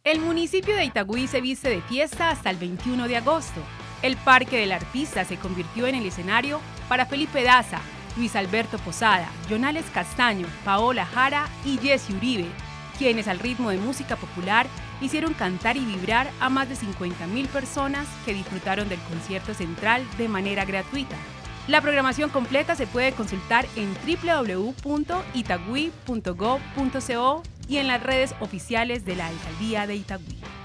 El municipio de Itagüí se viste de fiesta hasta el 21 de agosto. El Parque del Artista se convirtió en el escenario para Felipe Daza, Luis Alberto Posada, Jonales Castaño, Paola Jara y Jesse Uribe, quienes al ritmo de música popular hicieron cantar y vibrar a más de 50.000 personas que disfrutaron del concierto central de manera gratuita. La programación completa se puede consultar en www.itagüí.gov.co y en las redes oficiales de la Alcaldía de Itagüí.